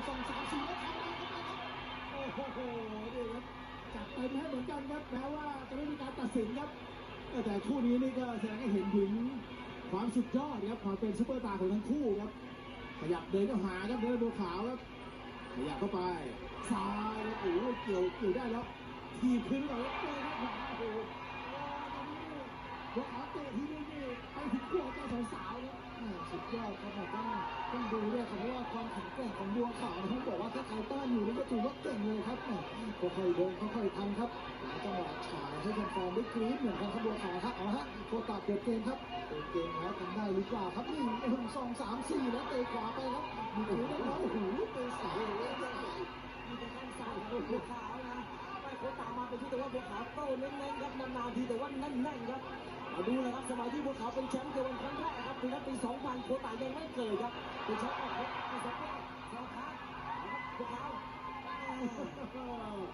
2 3 4แล้วทำมาครับโอ้โหนี่ครับจัดเต็มให้เหมือนกันครับแม้ว่าจะไม่มีการตัดสินครับแต่คู่นี้นี่ก็แสดงให้เห็นถึงความสุดยอดครับความเป็นซุปเปอร์สตาร์ของทั้งคู่ครับขยับเดินเข้าหาครับเดินบัวขาวครับขยับเข้าไปซ้ายแล้วโอ้เกี่ยวได้แล้วทีพื้นเราแล้วเตะเข้าขวาโอ้โหบัวขาวเตะทีนึงนี่ไปถึงขั้วใจสาวๆครับสุดยอดครับผมต้องดูด้วยครับเพราะว่าความแข็งแกร่งของบัวขาวผมบอกว่าถ้าใครต้านอยู่นี่ก็ถือว่าเก่งเลยครับค่อยๆเดินค่อยๆทำครับจังหวะฉายให้แฟนๆได้กรี๊ดเหมือนกันครับบัวขาวครับเอาฮะโคตาเปิดเกมครับเปิดเกมแล้วทำได้หรือเปล่าครับนี่1 2 3 4แล้วเตะขวาไปครับมีถือได้แล้วโอ้โหเตะสายเลยมีแต่การใส่บัวขาวนะไม่โคตามาเป็นที่แต่ว่าบัวขาวโต้เน้นๆครับนานๆทีแต่ว่าแน่นๆครับมาดูนะครับสมัยที่บัวขาวเป็นแชมป์เดวันครั้งแรกครับปี 2000โคตายังไม่เกิดครับเป็นแชมป์ออกรบ2 ครั้ง2 ครั้งนะครับบัวขาว